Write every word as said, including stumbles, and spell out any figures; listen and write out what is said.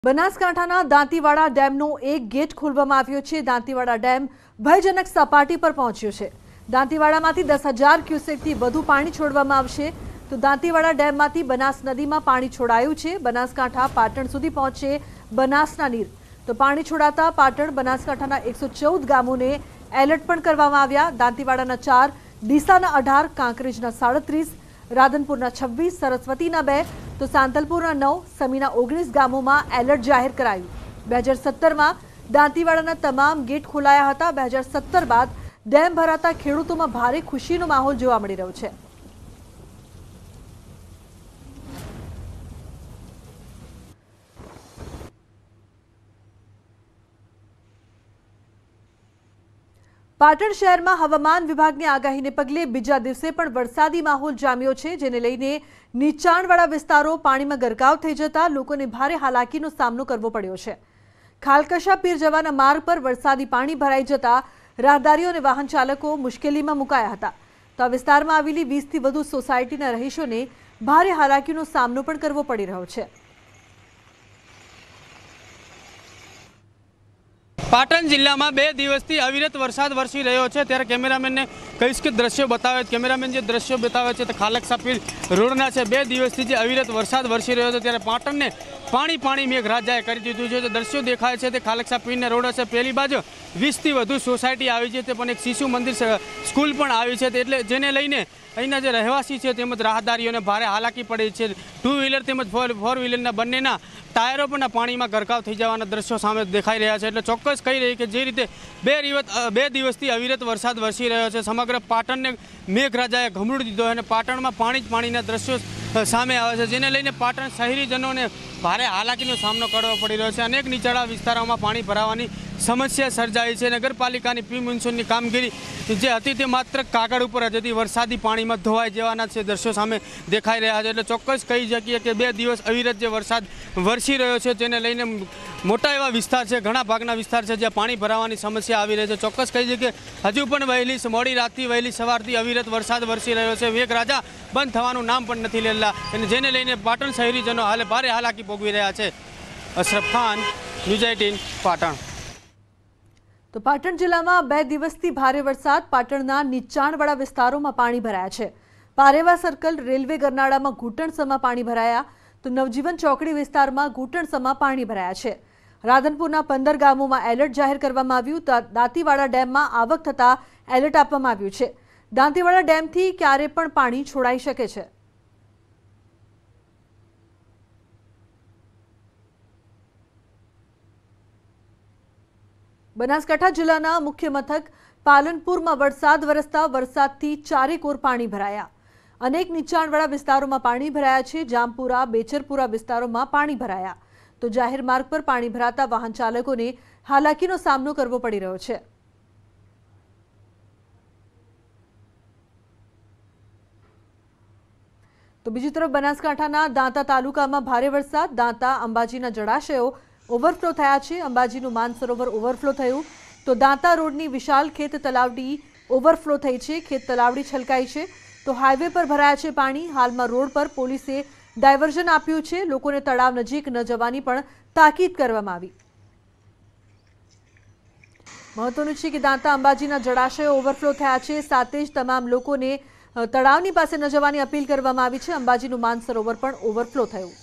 બનાસકાંઠાના દાંતીવાડા ડેમનો એક ગેટ ખોલવામાં આવ્યો છે। દાંતીવાડા ડેમ ભયજનક સપાટી પર પહોંચ્યો છે। દાંતીવાડામાંથી દસ હજાર ક્યુસેકથી વધુ પાણી છોડવામાં આવશે। તો દાંતીવાડા ડેમમાંથી બનાસ નદીમાં પાણી છોડાયું છે। બનાસકાંઠા પાટણ સુધી પહોંચે બનાસના નીર। તો પાણી છોડાતા પાટણ બનાસકાંઠાના એકસો ચૌદ ગામોને એલર્ટ પણ કરવામાં આવ્યા। દાંતીવાડાના ચાર, ડીસાના અઢાર, કાંકરેજના સાડત્રીસ, રાધનપુરના છવ્વીસ, સરસ્વતીના બે, तो सांतलपुરના नौ, समीना ओगनीस गामों में एलर्ट जाहिर कराયું। બે હજાર સત્તર में दांतीवाड़ा तमाम गेट खोलाया था। બે હજાર સત્તર बाद डेम भराता खेडूतों में भारे खुशीनो माहौल जोवा मळी रह्यो छे। पाटण शहर में हवामान विभाग की आगाही ने पगले बीजा दिवसे पण वरसादी माहौल जाम्यो छे, जेने लईने नीचाणवाळा विस्तारों पाणी में गरकाव थई जता लोकोने भारे हालाकीनो सामनो करवो पड्यो छे। खालकशा पीर जवाना मार्ग पर वरसादी पाणी भराई जता राहदारीओ अने वाहन चालको मुश्केली में मुकाया हता। तो आ विस्तारमां आवेली वीस थी वधु सोसायटीना रहीशोने भारे हालाकीनो सामनो पण करवो पड़ी रह्यो छे। पाटण जिल्ला में बे दिवसथी अविरत वरसाद वरसी रह्यो छे, त्यारे केमेरामेन ने कहीश के दृश्यो बतावे। केमेरामेन जे दृश्यो बतावे छे तो खालकशा पीर रोडना छे। बे दिवसथी जे अविरत वरसाद वरसी रह्यो छे त्यारे पाटण ने पाणी पाणी मेघराजाए करी दीधुं छे। दृश्यो देखाय छे ते खालकशा पीरने रोड छे। पहेली बाजु वीस थी वधु सोसायटी आवी छे, ते पण एक शिशु मंदिर स्कूल पण आवी छे, एटले जेने लईने अहींना जे રહેવાસી છે તેમજ રાહદારીઓને ભારે હાલાકી પડે છે। ટુ વ્હીલર તેમજ ફોર ફોર વ્હીલરના બંનેના ટાયરો પણ પાણીમાં ગરકાવ થઈ જવાના દ્રશ્યો સામે દેખાઈ રહ્યા છે। એટલે ચોક્કસ કહી રહી કે જે રીતે બે દિવસ બે દિવસથી અવિરત વરસાદ વરસી રહ્યો છે, સમગ્ર પાટણને મેઘરાજાએ ઘમરોળી દીધો અને પાટણમાં પાણી જ પાણીના દ્રશ્યો સામે આવે છે, જેને લઈને પાટણ શહેરીજનોને ભારે હાલાકીનો સામનો કરવો પડી રહ્યો છે। અનેક નીચાણા વિસ્તારોમાં પાણી ભરાવાની સમસ્યા સર્જાઈ છે। નગરપાલિકાની પ્રી મોન્સૂનની કામગીરી જે હતી તે માત્ર કાગળ ઉપર જ હતી, વરસાદી પાણીમાં ધોવાઈ જવાના છે દ્રશ્યો સામે દેખાઈ રહ્યા છે। એટલે ચોક્કસ કહી શકીએ કે બે દિવસ અવિરત જે વરસાદ વરસી રહ્યો છે તેને લઈને મોટા એવા વિસ્તાર છે, ઘણા ભાગના વિસ્તાર છે જ્યાં પાણી ભરાવાની સમસ્યા આવી રહી છે। ચોક્કસ કહી શકીએ હજુ પણ વહેલી મોડી રાતથી વહેલી સવારથી અવિરત વરસાદ વરસી રહ્યો છે। મેઘરાજા બંધ થવાનું નામ પણ નથી લેલા, અને જેને લઈને પાટણ શહેરીજનો હાલે ભારે હાલાકી ભોગવી રહ્યા છે। Ashraf Khan, news eighteen, Patan. तो पाटण जिला में बे दिवसथी भारे वरसाद पाटणना नीचाणवाळा विस्तारों पाणी भराया है। पारेवा सर्कल रेलवे गरनाड़ा में घूंटणसमा पाणी भराया, तो नवजीवन चौकड़ी विस्तार में घूंटणसमा पाणी भराया है। राधनपुरना पंदर गामों में एलर्ट जाहिर करवामां आव्युं। दांतीवाड़ा डेम में आवक थता एलर्ट आपवामां आव्युं छे। दांतीवाड़ा डेम थी क्यारे पण पाणी छोड़ाई शके छे। बनासकांठा जिल्लाना मुख्य मथक पालनपुर में वरसाद वरसता वरसादथी चारेकोर पाणी भराया। अनेक नीचाणवाळा विस्तारों में पाणी भराया है। जामपुरा, बेचरपुरा विस्तारों में पाणी भराया, तो जाहिर मार्ग पर पाणी भराता वाहन चालकों ने हालाकीनो सामनो करवो पड़ी रह्यो छे। तो बीजी तरफ बनासकांठाना दांता तालुकामां भारे वरसाद। दांता अंबाजीना जळाशयो ओवरफ्लो थया छे। अंबाजीनुं मानसरोवर ओवरफ्लो थयुं, तो दांता रोडनी विशाल खेत तलावडी ओवरफ्लो थई छे। खेत तलावडी छलकाई छे, तो हाईवे पर भराया छे पाणी। हालमां रोड पर पोलीसे डायवर्जन आप्युं छे। लोकोने तळाव नजीक न जवानी पण ताकीद करवामां आवी। महत्वनुं छे के दांता अंबाजीना जळाशयो ओवरफ्लो थया छे, साथे ज तमाम लोकोने तळावनी पासे न जवानी अपील करवामां आवी छे। अंबाजीनुं मानसरोवर पण ओवरफ्लो थयुं।